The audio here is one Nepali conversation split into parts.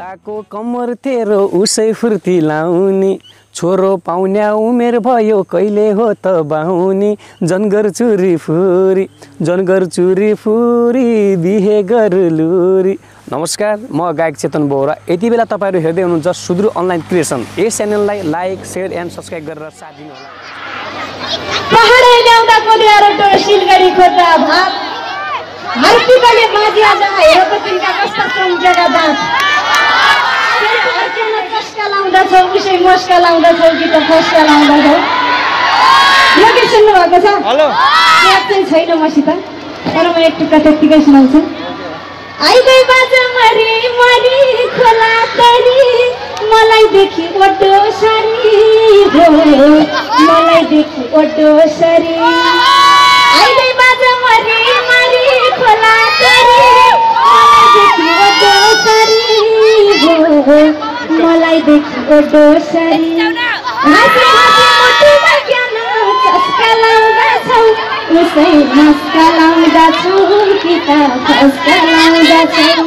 काको कम्मर तेरो उसै फुर्ती लाउने छोरो पाउन्या उमेर भयो कहिले हो त बाहुनी जनगर चुरी फुरी बिहे गरलुरी। नमस्कार, म गायक चेतन बोहरा। यति बेला तपाईहरु हेर्दै हुनुहुन्छ सुदूर अनलाइन क्रिएसन। यस च्यानललाई लाइक, शेयर एन्ड सब्स्क्राइब गरेर साथ दिनु होला। पहाडे ल्याउँदा कोदियारो टोर सिलगढी खोज्दा भात हर्तिकले माझी आज हेरेको तिनका कस्ता छन् जग्गा दाँत अर्केमा चस्का लाउँदा छौ उसै मस्का लाउँदा छौ कि त फस्का लाउँदा छौ। यो के सुन्नु भएको छ? हेलो, याद चाहिँ छैन मसित, तर म एक टुक्का त्यतिकै सुनाउँछु। आइदै बाजा मरी मरी खोला तरी मलाई देखि ओटो सरी हो मलाई देखि ओटो सरी। आइदै बाजा मरी मरी खोला तरी मलाई देखि ओटो सरी हो मलाई देखि ओटो सरी। हाँसी हाँसी मुटुमा ज्ञान चस्का लाउँदा छौ उसै मस्का लाउँदा छौ कि त फस्का लाउँदा छौ।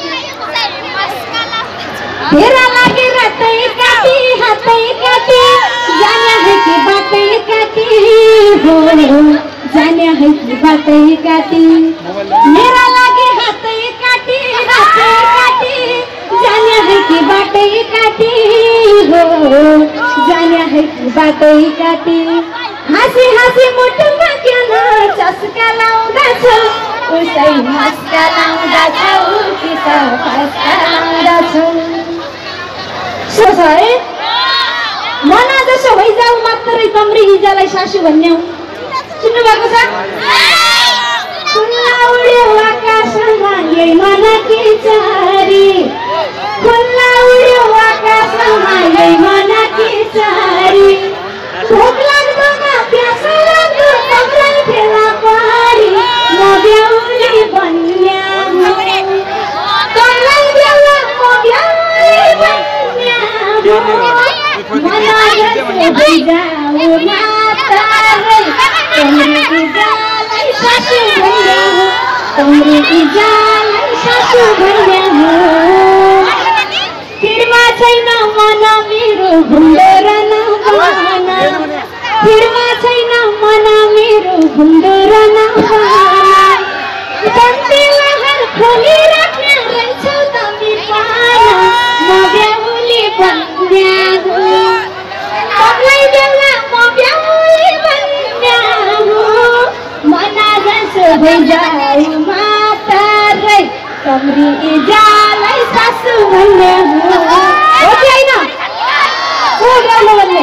तेरा लागि रातै काटी हातै काटी जाने है कि बाटै काटी हो जाने है कि बाटै काटी। मेरा लागि हातै काटी हातै काटी जाने है कि बाटै काटी हो जाने है कि बाटै काटी। हाँसी हाँसी मुटुमा किन चस्का लाउँदा छौ उसै मस्का लाउँदा छौ कि त फस्का लाउँदा छौ। सोच है मना जसो भइजाऊ मात्रै तम्री हिजालाई सासु भन्न्यौ। सुन्नु भएको छ? खुल्ला उड्यो आकाशमा यही मनकी चारी खुल्ला उड्यो आकाशमा यही मनकी चारी। भोक लाग्दोमा प्यास लाग्दो तम्रै फेला पारी म ब्याउली बन्या तँलाई बेला म ब्याउली बन्या मना जसो भइजाऊ मातारै तम्री जालाई सासु भन्या हो तम्री जालाई सासु भन्या हो। फिरमा छैन मन मेरो भुन्डो र नबहाना फिरमा छैन मन मेरो भुन्डो र नबहाना। बन्दी लहर खोलिराख्ने रहेछौ तमी पाना म ब्याउली बन्या हो तँलाई बेला म ब्याउली बन्या हो मना जसो भइजाऊ मातारै तम्री जालाई सासु भन्या हो। हो कि होइन? को ब्याउलो भन्ने?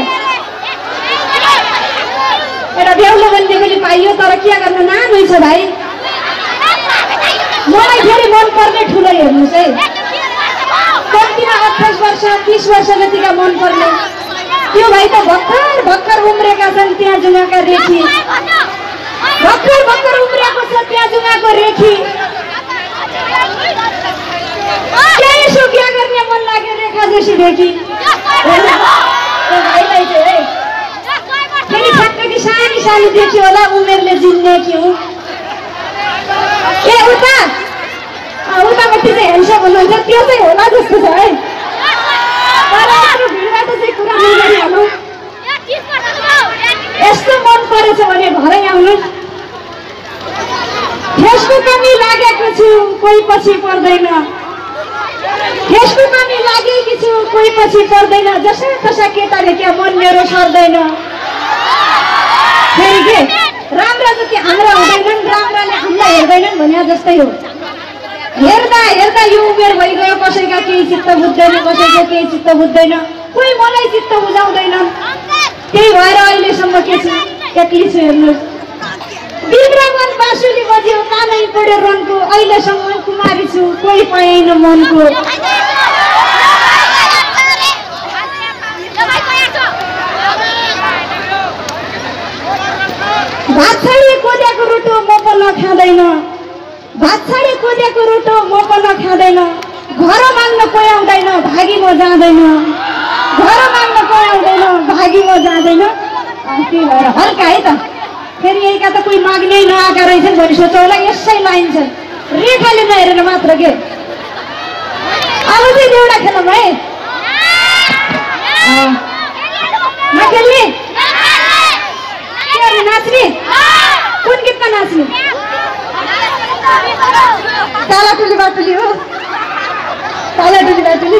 एउटा ब्याउलो भन्नेकोले पाइयो, तर के गर्न नामै छ भाइ। मलाई फेरि मन पर्ने ठुलो हेर्नुहोस् है, कम्तीमा 28 वर्ष 30 वर्ष जतिका मन पर्ने त्यो भाइ त भर्खर भर्खर उम्रेका छन्। त्यहाँ जुङ्गाका रेखी भर्खर भर्खर उम्रेको छ त्यहाँ जुङ्गाको रेखी। यसो बिहा गर्ने मन लाग्यो रेखा जोशी देखि भाइलाई चाहिँ है फेरि ठ्याक्कै कि सानी सानी देख्यो होला उमेरले जिन्ने कि हुँ। ए उतापट्टि चाहिँ हेर्छ भन्नुहुन्छ त्यो चाहिँ होला जस्तो छ है। तर यत्रो भिडबाट चाहिँ कुरा नगरिहालौँ। यस्तो मन परेछ भने घरै आउनु। फेसको कमी लागेको छु कोही पछि पर्दैन फेसको कमी लागेकी छु कोही पछि पर्दैन जसा तसा केटाले क्या मन मेरो सर्दैन। फेरि के राम्रा जति हाम्रा हुँदैनन् राम्राले हामीलाई हेर्दैनन् भने जस्तै हो। हेर्दा हेर्दा यो उमेर भइगयो कसैका केही चित्त बुझ्दैन कसैको केही चित्त बुझ्दैन कोही मलाई चित्त बुझाउँदैन। त्यही भएर अहिलेसम्म के छु एक्लै छु। हेर्नुहोस् विक्रमन बाँसुली बज्यो कानै पढ्यो रनको अहिलेसम्म कुमारी छु कोही पाएन मनको। भात छाडी कोद्याको रोटो म पनि नखाँदैन भात छाडी कोद्याको रोटो म पनि नखाँदैन। घर माग्न कोही आउँदैन भागी म जाँदैन घर माग्न कोही आउँदैन भागी म जाँदैन। त्यही भएर हल्का है त। फेरि यहीका त कोही माग्नै नआएका रहेछन् भनी सोच होला यसै लाइन छन् रेखाले नहेरेर मात्र के। अब चाहिँ एउटा खेलौँ है नखेल्ने नाच्ने कुन गीतमा नाच्ने तालाटुली बाटुली हो तालाटुली बाटुली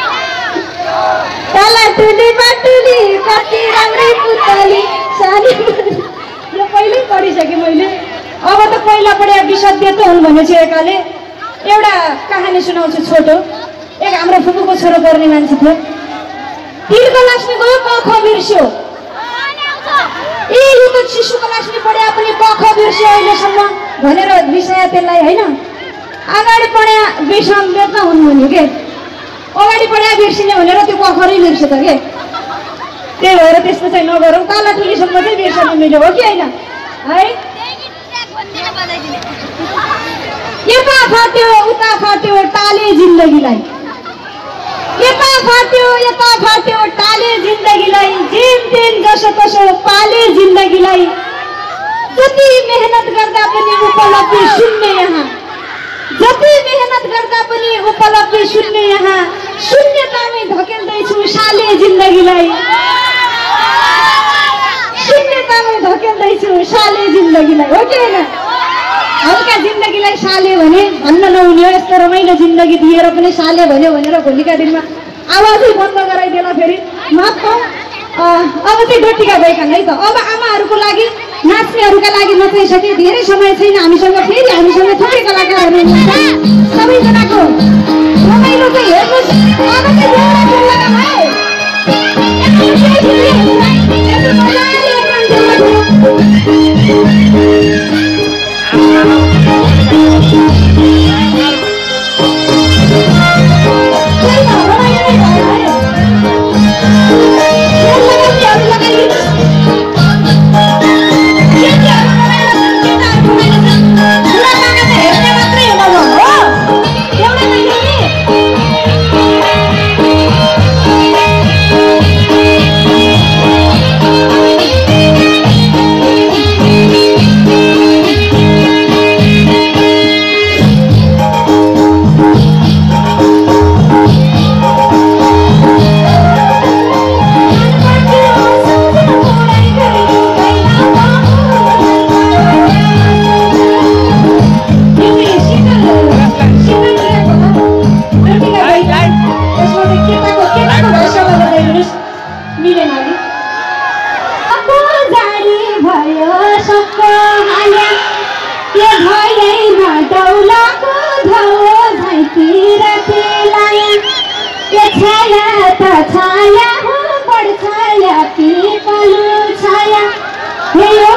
तालाटुली बाटुली कति राम्रै पुतली सानी यो पहिल्यै पढिसकेँ मैले अब त पहिला पढे विशद्य त हुन् भनेपछि एकाले एउटा कहानी सुनाउँछु छोटो एक हाम्रो फुपूको छोरो गर्ने मान्छे थियो तिलको लास्ने गयो कख बिर्स्यो ए यो त शिशुको लास्ने पढे पनि कख बिर्स्यो अहिलेसम्म भनेर विषय त्यसलाई होइन अगाडि पढे विषम्य त हुन् भन्यो के अगाडि पढे बिर्सिने भनेर त्यो कखरै बिर्स्यो त के त्यही भएर त्यस्तो चाहिँ नगरौँ तालाटुलीसम्म चाहिँ बिर्सनु मिल्यो हो कि होइन है यता फाट्यो उता फाट्यो टाले जिन्दगीलाई यता फाट्यो टाले जिन्दगीलाई जेन तेन जसो तसो पाले जिन्दगीलाई जति मेहनत गर्दा पनि उपलब्धि शून्य यहाँ जति मेहनत गर्दा पनि उपलब्धि शून्य यहाँ शून्यतामै धकेल्दैछु साले जिन्दगीलाई शून्यतामै धकेल्दैछु साले जिन्दगीलाई हो कि होइन हल्का जिन्दगीलाई साले भने भन्न नहुने हो यस्तो रमाइलो जिन्दगी दिएर पनि साले भन्यो भनेर भोलिका दिनमा आवाजै बन्द गराइदिएला फेरि माफ पाऊ अब चाहिँ डोटीका गएका है त अब आमाहरूको लागि नाच्नेहरूका लागि नचाइसके धेरै समय छैन हामीसँग फेरि हामीसँग थुप्रै कलाकारहरू हुनुहुन्छ सबैजनाको रमाइलो चाहिँ हेर्नुहोस् अब चाहिँ एउटा खेल्न है छाया हो बड़ छाया पीपल छाया